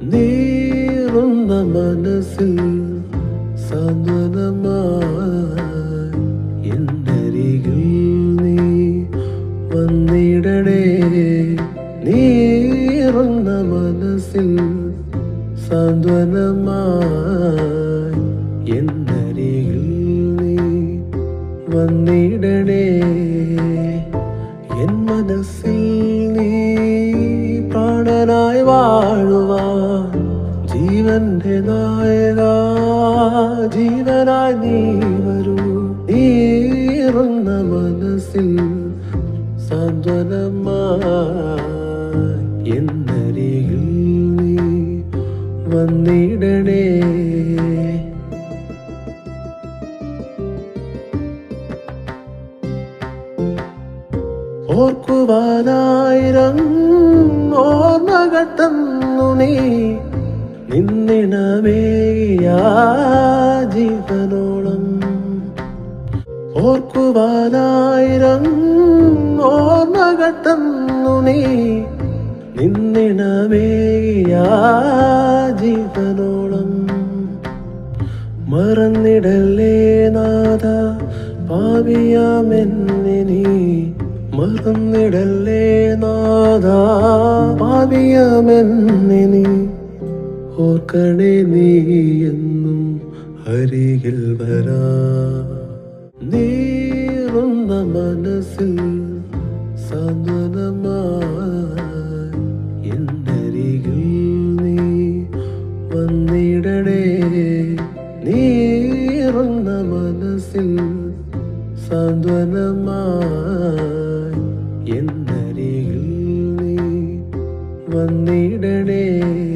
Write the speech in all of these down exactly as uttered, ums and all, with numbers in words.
നീറുന്ന മനസ്സിൽ സാന്ത്വനമായി എന്നരികിൽ നീ വന്നിടണേ. നീറുന്ന മനസ്സിൽ സാന്ത്വനമായി എന്നരികിൽ നീ വന്നിടണേ. എൻ മനസ്സിൽ നീ പ്രാണനായി വാഴുവാൻ ജീവന്റെ നായക ജീവനായി നീ വരൂ. നീറുന്ന മനസ്സിൽ സാന്ത്വനമായി എന്നരികിൽ നീ വന്നിടണേ. ഓർക്കുവാനായിരം ഓർമ്മകൾ തന്നു നീ നിന്നിണമേയ ജീവനോളം. ഓർക്കുവാനായിരം ഓർമ്മകൾ തന്നു നീ നിന്നിണമേയ ജീവനോളം. മറന്നിടല്ലേ നാഥ പാപിയാമെന്നെ നീ. മറന്നിടല്ലേ നാഥ പാപിയാമെന്നെ നീ. ഓർക്കണേ നീ എന്നും അരികിൽ വരാ. നീറുന്ന മനസ്സിൽ സാന്ത്വനമായി എന്നരികിൽ നീ വന്നിടണേ. നീറുന്ന മനസ്സിൽ സാന്ത്വനമായി എന്നരികിൽ നീ വന്നിടണേ.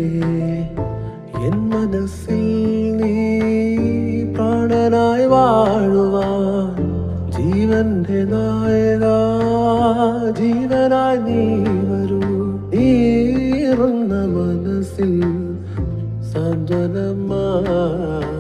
എൻ മനസ്സിൽ നീ പ്രാണനായി വാഴുവാൻ ജീവന്റെ നായക ജീവനായി നീ വരൂ. നീറുന്ന മനസ്സിൽ സാന്ത്വനമായി